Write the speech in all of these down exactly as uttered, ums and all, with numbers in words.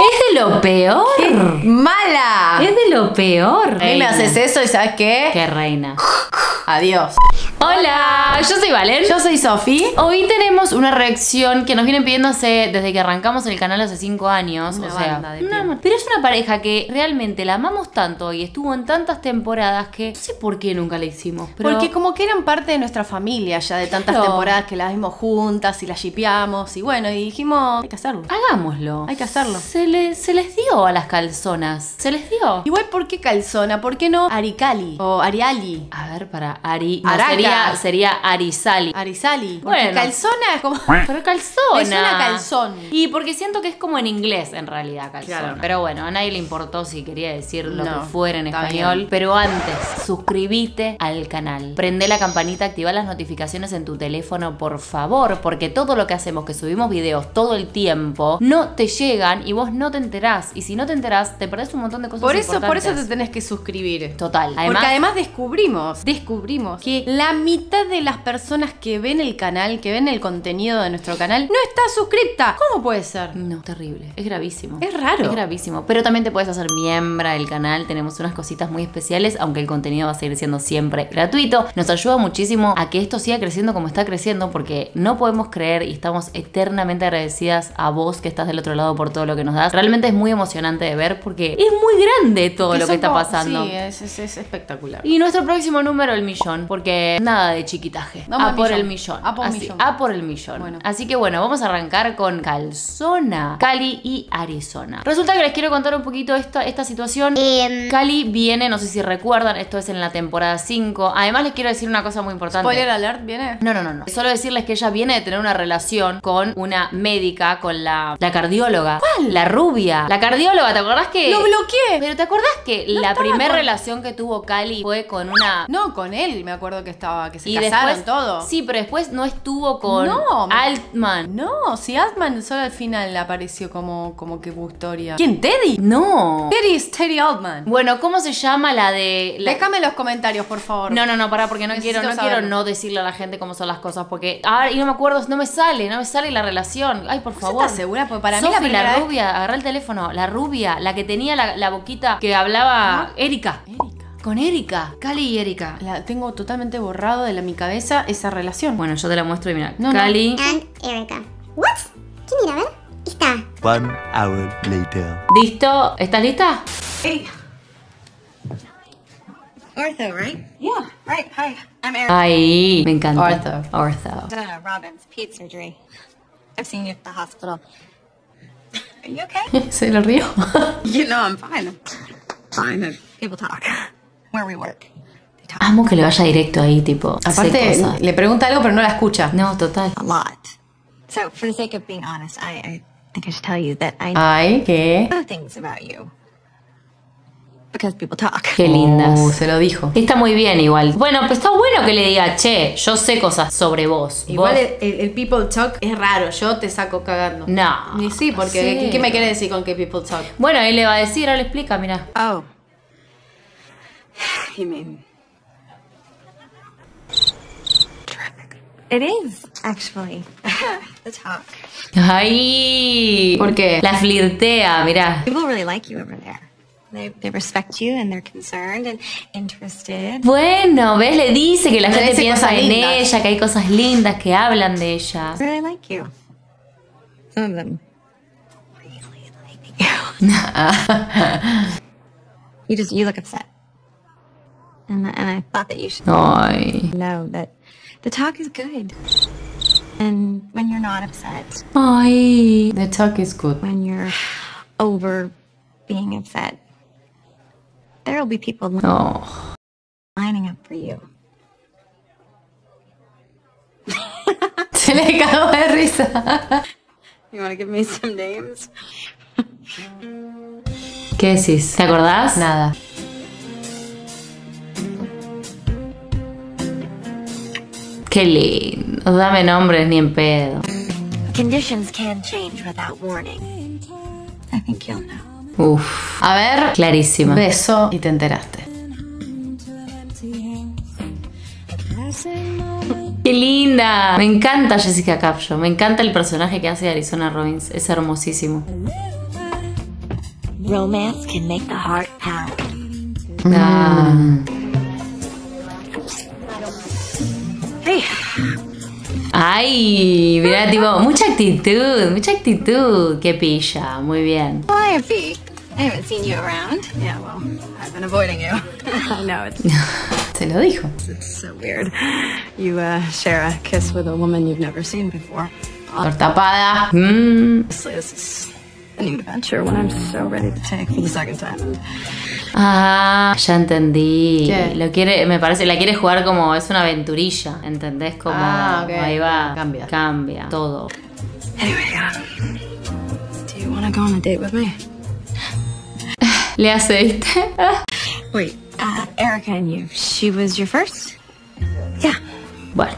Es de lo peor. ¡Qué mala! Es de lo peor. A mí me haces eso y ¿sabes qué? Qué reina. Adiós. Hola, yo soy Valen. Yo soy Sofi. Hoy tenemos una reacción que nos vienen pidiendo hace, desde que arrancamos el canal hace cinco años. Una o sea, banda de una, pero es una pareja que realmente la amamos tanto y estuvo en tantas temporadas que no sé por qué nunca la hicimos. Pero... Porque como que eran parte de nuestra familia ya de tantas Claro. temporadas que las vimos juntas y las shipeamos. Y bueno, y dijimos, hay que hacerlo. hagámoslo. Hay que hacerlo. Se, le, se les dio a las calzonas. Se les dio. Igual, ¿por qué calzona? ¿Por qué no Aricali? O Ariali. A ver, para Ari. No, Araca. sería, sería Arizali. Arizali. Porque Bueno. calzona es como... Pero calzona. Me suena calzón. Y porque siento que es como en inglés, en realidad, calzón. Claro. Pero bueno, a nadie le importó si quería decir lo No, que fuera en está español. bien. Pero antes, suscríbete al canal. Prende la campanita, activa las notificaciones en tu teléfono, por favor. Porque todo lo que hacemos, que subimos videos todo el tiempo, no te llegan y vos no te enterás. Y si no te enterás, te perdés un montón de cosas Por eso, por importantes. eso te tenés que suscribir. Total. Además, Porque además descubrimos, descubrimos que la mitad de las personas que ven el canal, que ven el contenido de nuestro canal, no está suscripta. ¿Cómo puede ser? no, terrible. Es gravísimo. Es raro. Es gravísimo. Pero también te puedes hacer miembro del canal. Tenemos unas cositas muy especiales, aunque el contenido va a seguir siendo siempre gratuito. Nos ayuda muchísimo a que esto siga creciendo como está creciendo, porque no podemos creer y estamos eternamente agradecidas a vos que estás del otro lado por todo lo que nos das. Realmente es muy emocionante de ver porque es muy grande todo lo que está somos- pasando. Sí, es, es- es espectacular. Y nuestro próximo número, el millón, porque nada de chiquitaje. Vamos a al por millón. el millón. A por Así, millón. a por el millón. Bueno. Así que bueno, vamos a arrancar con Calzona, Cali y Arizona. Resulta que les quiero contar un poquito esta, esta situación. Cali viene, no sé si recuerdan, esto es en la temporada cinco. Además les quiero decir una cosa muy importante. Spoiler alert, ¿viene? No, no, no, no. Solo decirles que ella viene de tener una relación con una médica, con la, la cardióloga. ¿Cuál? La rubia. La cardióloga, ¿te acordás que...? ¡Lo bloqueé! Pero ¿te acordás que la estaba primera con- relación que tuvo Cali fue con una... No, con él me acuerdo que estaba, que se y casaron después, todo. Sí, pero después no estuvo con No, me- Altman. No, si Altman solo al final apareció como, como que hubo historia. ¿Quién? ¿Teddy? No. Teddy es Teddy Altman. Bueno, ¿cómo se llama la de...? La... Déjame en los comentarios, por favor. No, no, no, pará, porque no Necesito quiero, no saberlo. quiero no decirle a la gente cómo son las cosas, porque ahora y no me acuerdo, no me sale, no me sale la relación. Ay, por ¿Vos favor. estás segura? Porque para mí Sofi, la primera la vez- rubia, agarrá el teléfono, la rubia, la que tenía la, la boquita que hablaba Erika. Erika. Con Erika, Cali y Erika. La tengo totalmente borrado de la, mi cabeza esa relación. Bueno, yo te la muestro y mira, No, no. Cali. and Erica. What? ¿Quién era? A ver. Está. One hour later. ¿Listo? ¿Estás lista? Hey. Ortho, right? Yeah, right. Hi, I'm Eric. Ahí, me encanta. Ortho. Ortho. Uh, Robin's Pete surgery. I've seen you at the hospital. Are you okay? Se lo río. You know I'm fine. Fine. People talk. Where we work. They talk Amo que le vaya directo ahí, tipo. sé Aparte, cosas. le pregunta algo pero no la escucha. No, total. a lot. So, for the sake of being honest, I, I think I should tell you that I Ay, ¿qué? know things about you. Because people talk. Qué lindas. Uh, se lo dijo. Está muy bien igual. Bueno, pues está bueno que le diga, che, yo sé cosas sobre vos. Igual Vos- el, el- el people talk es raro, yo te saco cagando. No. Y sí, porque Sí. ¿qué, qué me quiere decir con que people talk? Bueno, ahí le va a decir, ahora le explica, mira. Oh. You mean... Terrific. It is, actually. The talk. Ay. ¿Por qué? La flirtea, mirá. People really like you over there. They, they respect you and they're concerned and interested. Bueno, ¿ves? Le dice que la Le gente dice piensa cosas en lindas. ella, que hay cosas lindas que hablan de ella. Really like you. Some of them really like you. You just, you look upset. And, and I thought that you should Ay. know that the talk is good. And when you're not upset, Ay. The talk is good. when you're over being upset, there will be people Oh. lining up for you. Se le cagó de risa. You want to give me some names? ¿Qué decís? ¿Te acordás? Nada. Qué lindo. Dame nombres ni en pedo. Conditions can change without warning. I think you'll know. Uf. A ver, Clarísima. beso y te enteraste. Qué linda. Me encanta Jessica Capshaw. Me encanta el personaje que hace de Arizona Robbins. Es hermosísimo. Romance can make the heart pound. Ah. Hey. Ay, mira, tipo, mucha actitud, mucha actitud. Qué pilla, muy bien. Calliope. I haven't seen you around. Yeah, well, I've been avoiding you. I know, it's, Se lo dijo. it's so weird. You uh, share a kiss with a woman you've never seen before. Tapada. Mm. Honestly, this is a new adventure one I'm so ready to take for the second time. Ah, ya entendí. ¿Qué? Lo quiere, me parece, la quiere jugar como es una aventurilla, ¿entendés? Como Ah, ok. ahí va, Cambia. cambia todo. Anyway, um, do you want to go on a date with me? Le hace, ¿viste? Wait, uh, Erica and you. She was your first? Yeah. Bueno,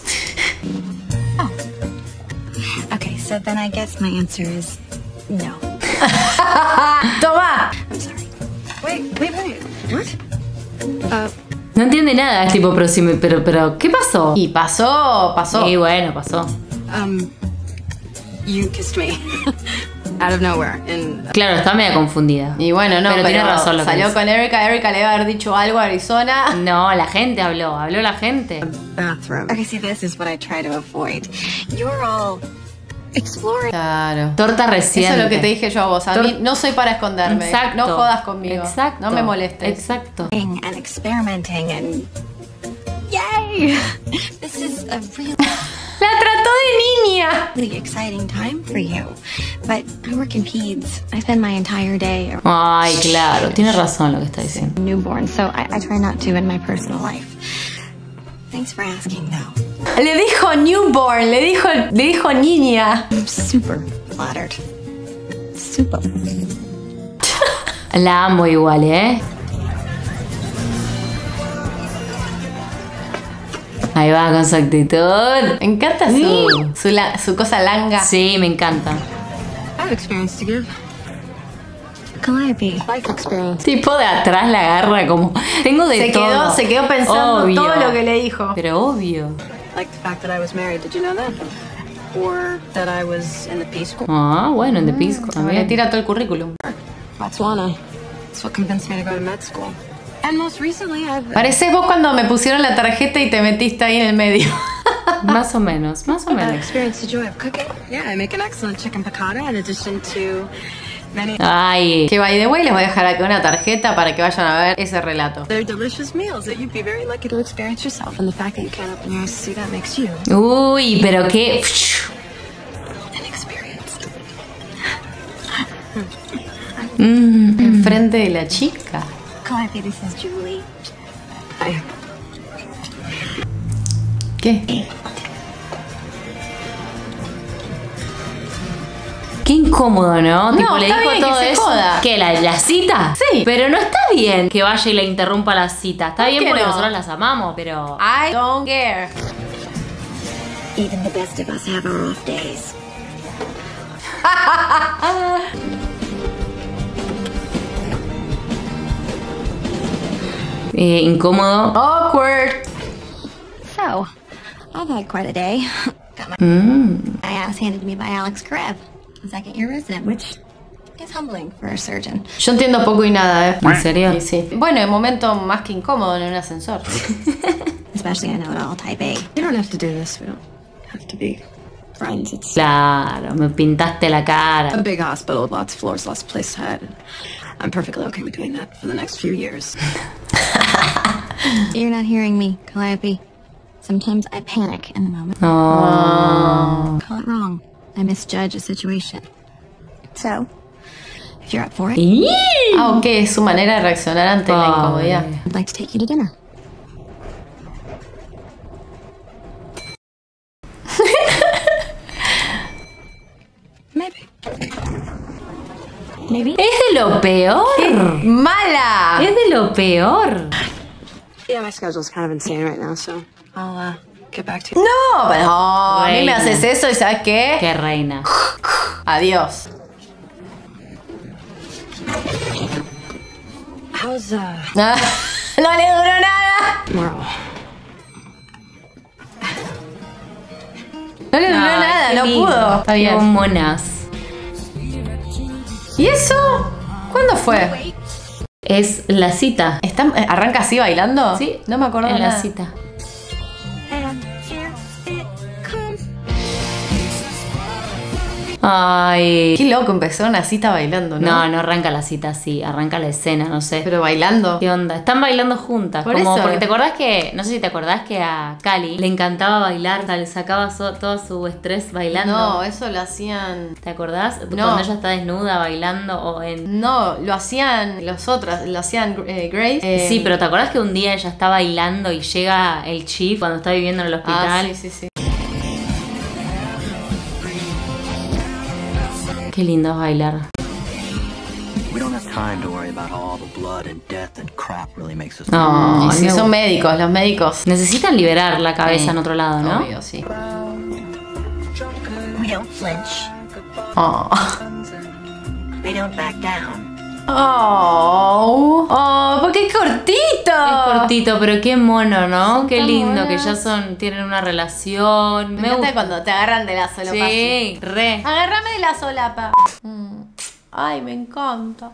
Okay, so then I guess my answer is no. ¡Toma! I'm sorry. Wait, wait, wait. What? Uh, no entiende nada, es tipo, pero, si me- pero, pero, ¿qué pasó? Y pasó, pasó. Y bueno, pasó. um, you kissed me out of nowhere in the Claro, está media confundida. Y bueno, no, Pero pero, tiene razón lo que salió dice. con Erika. Erika le iba a haber dicho algo a Arizona. No, la gente habló, habló la gente. bathroom. Okay, see, this is what I try to avoid. You're all exploring Claro. Torta Eso reciente. es lo que te dije yo a vos. A Tor- mí no soy para esconderme. Exacto. No jodas conmigo. Exacto. No me molestes. Exacto. and experimenting and yay! This is a really La trató de niña. really exciting time for you. But I work in peds. I spend my entire day around Ay, claro, tiene razón lo que está diciendo. newborn, so I, I try not to in my personal life. Thanks for asking, though. Le dijo newborn, le dijo, le dijo niña. I'm super flattered. Super. La amo igual, ¿eh? Ahí va con su actitud. Me encanta su, su, la- su cosa langa. Sí, me encanta. I have experience to give. Calliope. Life experience. Tipo de atrás la agarra como... Tengo de Se todo. quedó, se quedó pensando Obvio. todo lo que le dijo. Pero obvio. Like the fact that I was married. Did you know that? Or that I was in the Peace Corps. Ah, bueno, en The Pisco Le también. tira todo el currículum. Botswana. That's what convinced me to go to med school. And most recently, I've Parecés vos cuando me pusieron la tarjeta y te metiste ahí en el medio. Más o menos, más o uh, menos. experienced the joy of cooking. Yeah, I make an excellent chicken piccata in addition to many Ay, Que by the way les voy a dejar aquí una tarjeta para que vayan a ver ese relato. other delicious meals that you'd be very lucky to experience yourself. And the fact that you can't open your eyes to see that makes you uy, pero qué... inexperienced. Enfrente de la chica. Calliope, this is Julie. Hi. ¿Qué? Qué incómodo, ¿no? No, tipo, le está dijo bien todo que se eso. joda. ¿Qué? ¿La, la cita? Sí. Pero no está bien que vaya y le interrumpa la cita. Está ¿Por bien qué porque no? nosotros las amamos, pero... I don't care. Even the best of us have our off days. Eh, incómodo. Awkward. So, I've had quite a day. Got my Mm. my ass handed to me by Alex Karev, a second year resident, which is humbling for a surgeon. Yo entiendo poco y nada, ¿eh? ¿En serio? Sí, sí. Bueno, el momento más que incómodo en un ascensor. Especially I know it all type A. You don't have to do this. We don't have to be friends. It's Claro, me pintaste la a cara. big hospital with lots of floors, lots of place to hide. and I'm perfectly okay with doing that for the next few years. You're not hearing me, Calliope. Sometimes I panic in the moment. Oh. Call it wrong. I misjudge a situation. So, if you're up for it, ¡Ih! Ah, ok, es su manera de reaccionar ante la Ay. incomodidad. I'd like to take you to dinner. Maybe. Maybe. Es de lo peor. ¡Mala! Es de lo peor. Yeah, my schedule's kind of insane right now, so I'll uh, get back to you. No, pero no, a mí me Reina. haces eso y ¿sabes qué? Qué reina. Adiós. How's uh Ah, no le duró nada. tomorrow? No le duró Ay, nada, qué no lindo. pudo. Está Qué bien. monas. ¿Y eso? ¿Cuándo fue? Es la cita. ¿Está, ¿Arranca así bailando? Sí, No me acuerdo en nada. la cita. And here it comes. Ay. Qué loco, empezó una cita bailando, ¿no? No, no arranca la cita así, arranca la escena, no sé. Pero bailando. ¿Qué onda? Están bailando juntas. Por como eso. porque te acordás que, no sé si te acordás que a Cali le encantaba bailar, tal, sacaba so- todo su estrés bailando. No, eso lo hacían... ¿Te acordás? No. Cuando ella está desnuda bailando o en... No, lo hacían los otros, lo hacían eh, Grace. eh, Sí, pero ¿te acordás que un día ella está bailando y llega el chief cuando está viviendo en el hospital? Ah, sí, sí, sí. Qué lindo es bailar. We don't have time to worry about all the blood and death and crap really makes us. No, Y a mí si me son gusta. médicos, los médicos. Necesitan liberar la cabeza Sí. en otro lado, ¿no? Obvio, sí. We don't flinch. Oh. We don't back down. Oh, oh, porque es cortito. Es cortito, pero qué mono, ¿no? Son Qué tan lindo que buenas. ya son, tienen una relación. Me, Me encanta gusta. cuando te agarran de la solapa. Sí, re. Agárrame de la solapa. Mm. Ay, me encanta.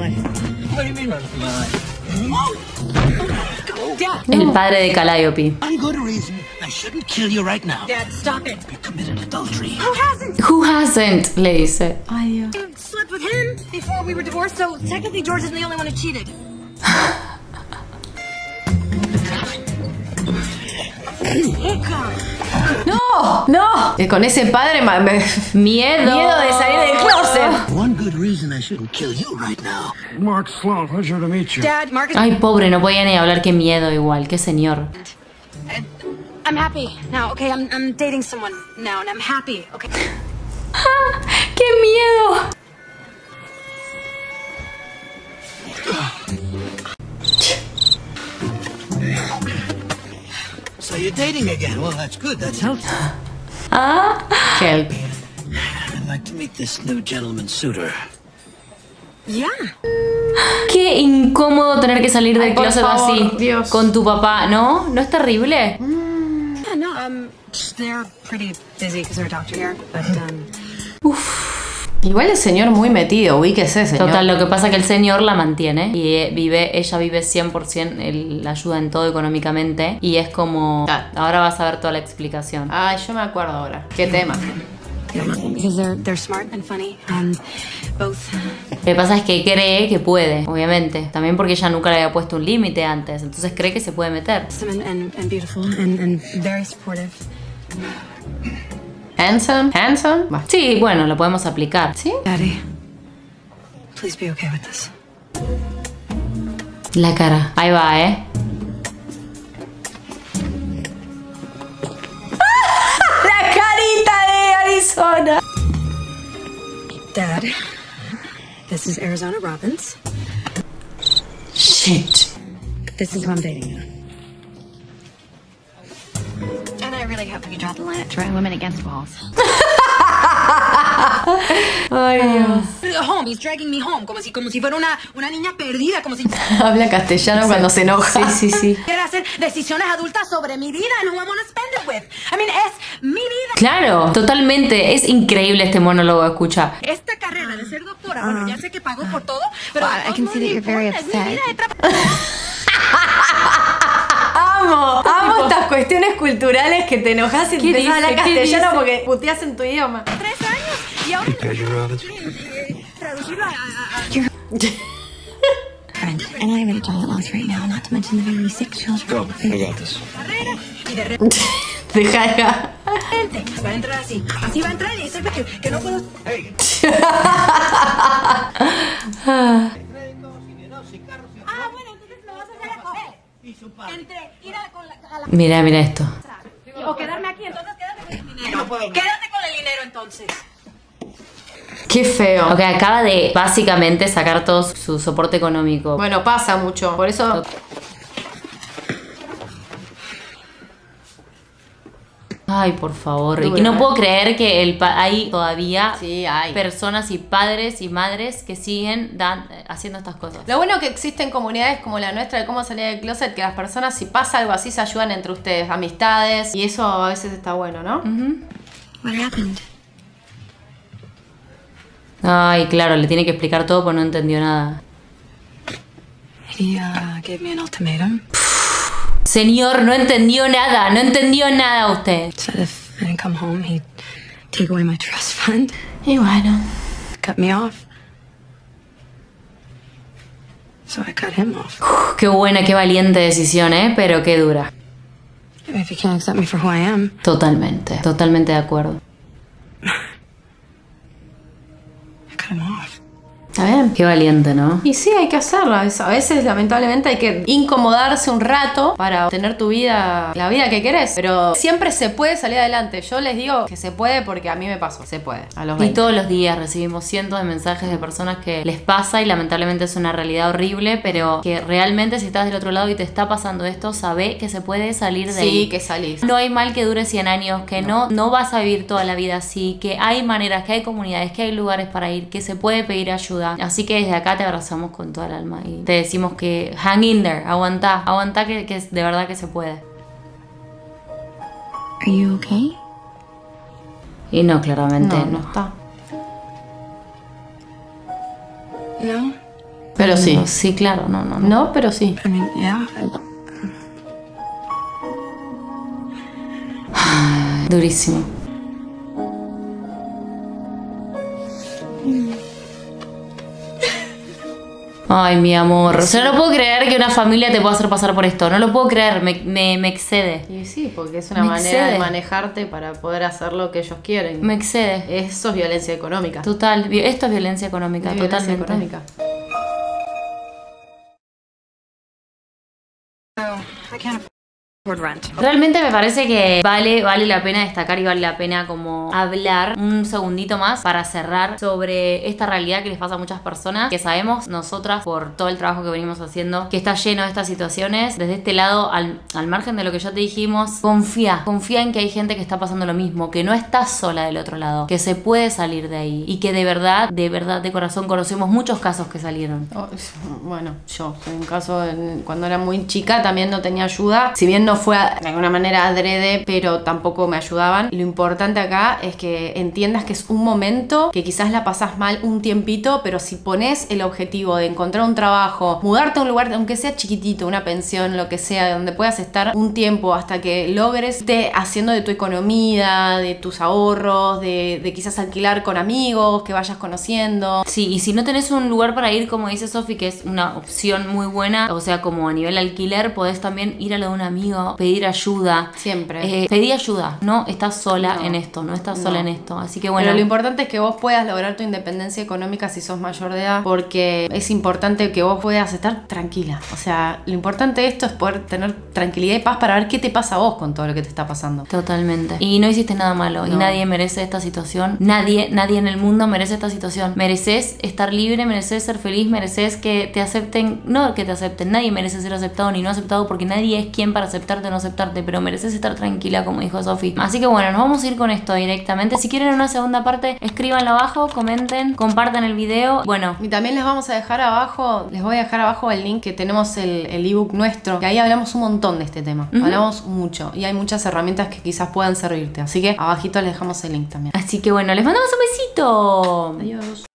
El padre de Calliope. One good reason I shouldn't kill you right now. Dad, stop it. You committed adultery. Who hasn't? Who hasn't? Le dice. Ay, Dios. You slept with him before we were divorced, so technically George isn't the only one who cheated. No, no. Y con ese padre ma- me... Miedo. Miedo de salir del closet. One good reason I shouldn't kill you right now. Mark Sloan, pleasure to meet you. Dad, Marcus. Ay, pobre, no podía ni hablar. Qué miedo igual. Qué señor. I'm happy now, okay? I'm, I'm dating someone now, and I'm happy, okay? ¡Qué miedo! So you're dating again. Well, that's good. That's healthy. Ah. Help. I'd like to meet this new gentleman suitor. Yeah. Qué incómodo tener que salir del Ay, por closet favor, así. Dios. Con tu papá. ¿No? ¿No es terrible? Yeah, no, um, they're pretty busy because they're a doctor here, but, um... Igual el señor muy metido, ubíquese, señor. Total, lo que pasa es que el señor la mantiene y eh, vive, ella vive cien por ciento, él la ayuda en todo económicamente y es como, Ah. ahora vas a ver toda la explicación. Ay, yo me acuerdo ahora. ¿Qué tema? Because they're, they're smart and funny, and both... Lo que pasa es que cree que puede, obviamente, también porque ella nunca le había puesto un límite antes, entonces cree que se puede meter. And, and, and beautiful, and, and very supportive. Handsome, handsome. Bah. Sí, bueno, lo podemos aplicar. ¿Sí? Daddy, please be okay with this. La cara, ahí va, ¿eh? La carita de Arizona. Dad, this is Arizona Robbins. Shit. This is who I'm dating. And I really hope you draw the line at throwing women against walls. Ay, Dios. Home, he's dragging me home, como si, como si fuera una, una niña perdida, como si Habla castellano cuando se enoja. Sí, sí, sí. quiera hacer decisiones adultas sobre mi vida and who I want to spend it with. I mean, es mi vida. Claro, totalmente. Es increíble este monólogo, escucha. Esta carrera de ser doctora, bueno, ya sé que pago por todo, pero... Well, I can see that you're very upset. Amo, amo estas cuestiones culturales que te enojas y ¿Qué empiezas a hablar dice? ¿Qué castellano dice? porque puteas en tu idioma. Tres años y ahora... Traducirlo a... a, a... Friend, and I have a giant loss right now, not to mention the very sick children. Go. I got this. carrera y de repente Deja, deja. va a entrar así. Así va a entrar y decirme que, que no puedo... Ah, bueno, entonces me vas a hacer a coger. Entre ir a, con la, a la... Mira, mira esto. O quedarme aquí, entonces quédate con el dinero. Quédate con el dinero entonces. Qué feo. Ok, acaba de básicamente sacar todo su soporte económico. Bueno, pasa mucho. Por eso. Ay, por favor. Duro, Y no ¿eh? puedo creer que el pa- hay todavía Sí, hay. personas y padres y madres que siguen dan- haciendo estas cosas. Lo bueno que existen comunidades como la nuestra de cómo salir del closet, que las personas, si pasa algo así, se ayudan entre ustedes, amistades, y eso a veces está bueno, ¿no? What happened? Ay, claro, le tiene que explicar todo porque no entendió nada. He uh, gave me an ultimatum. Señor, no entendió nada, no entendió nada usted. Said if I didn't come home, he'd take away my trust fund, Y bueno, cut me off. So I cut him off. Uf, qué buena, qué valiente decisión, ¿eh? Pero qué dura. If he can't accept me for who I am, Totalmente, totalmente de acuerdo. I cut him off. está bien. Qué valiente, ¿no? Y sí, hay que hacerlo. A veces, lamentablemente, hay que incomodarse un rato para tener tu vida, la vida que querés. Pero siempre se puede salir adelante. Yo les digo que se puede porque a mí me pasó. Se puede. A los Y veinte. todos los días recibimos cientos de mensajes de personas que les pasa y lamentablemente es una realidad horrible, pero que realmente si estás del otro lado y te está pasando esto, sabé que se puede salir de ahí. Sí, que salís. No hay mal que dure cien años, que no. no vas a vivir toda la vida así, que hay maneras, que hay comunidades, que hay lugares para ir, que se puede pedir ayuda. Así que desde acá te abrazamos con toda el alma y te decimos que hang in there, aguantá, aguantá que, que de verdad que se puede. Are you okay? Y no, claramente No, no. no está. No. Pero sí. No, sí, claro, no, no, no. No, pero sí. I mean, yeah. I, Durísimo. Ay, mi amor. O sea, no puedo creer que una familia te pueda hacer pasar por esto. No lo puedo creer, me, me, me excede. Y sí, porque es una Me manera excede. de manejarte para poder hacer lo que ellos quieren. Me excede. Eso es violencia económica. Total. vi- Esto es violencia económica, Es violencia totalmente. económica. I can't afford rent. Realmente me parece que vale, vale la pena destacar y vale la pena como hablar un segundito más para cerrar sobre esta realidad que les pasa a muchas personas, que sabemos nosotras por todo el trabajo que venimos haciendo, que está lleno de estas situaciones. Desde este lado, al, al margen de lo que ya te dijimos, confía, confía en que hay gente que está pasando lo mismo, que no estás sola del otro lado, que se puede salir de ahí y que de verdad, de verdad, de corazón conocemos muchos casos que salieron. Oh, bueno, yo, en un caso, en- cuando era muy chica también no tenía ayuda. Si bien no fue a- de alguna manera adrede, pero tampoco me ayudaban. Lo importante acá es que entiendas que es un momento, que quizás la pasás mal un tiempito, pero si pones el objetivo de encontrar un trabajo, mudarte a un lugar, aunque sea chiquitito, una pensión, lo que sea, donde puedas estar un tiempo hasta que logres esté haciendo de tu economía, de tus ahorros, de, de quizás alquilar con amigos que vayas conociendo. Sí, y si no tenés un lugar para ir, como dice Sofi, que es una opción muy buena, o sea, como a nivel alquiler, podés también ir a lo de un amigo, pedir ayuda. Siempre. Eh, pedí ayuda, no estás sola No, en esto, no estás no. sola en esto. Así que bueno. Pero lo importante es que vos puedas lograr tu independencia económica si sos mayor de edad, porque es importante que vos puedas estar tranquila. O sea, lo importante de esto es poder tener tranquilidad y paz para ver qué te pasa a vos con todo lo que te está pasando. Totalmente. Y no hiciste nada malo. Y No. nadie merece esta situación. Nadie, nadie en el mundo merece esta situación. Mereces estar libre, mereces ser feliz, mereces que te acepten. No que te acepten. Nadie merece ser aceptado ni no aceptado porque nadie es quien para aceptarte o no aceptarte. Pero mereces estar tranquila, como dijo Sofi. Así que bueno, nos vamos a ir con esto directamente. Si quieren una segunda parte, escríbanlo abajo, comenten, compartan el video. Bueno, Y también les vamos a dejar abajo, les voy a dejar abajo el link que tenemos el, el ebook nuestro, que ahí hablamos un montón de este tema. Ujú. Hablamos mucho y hay muchas herramientas que quizás puedan servirte. Así que abajito les dejamos el link también. así que bueno, les mandamos un besito. Adiós.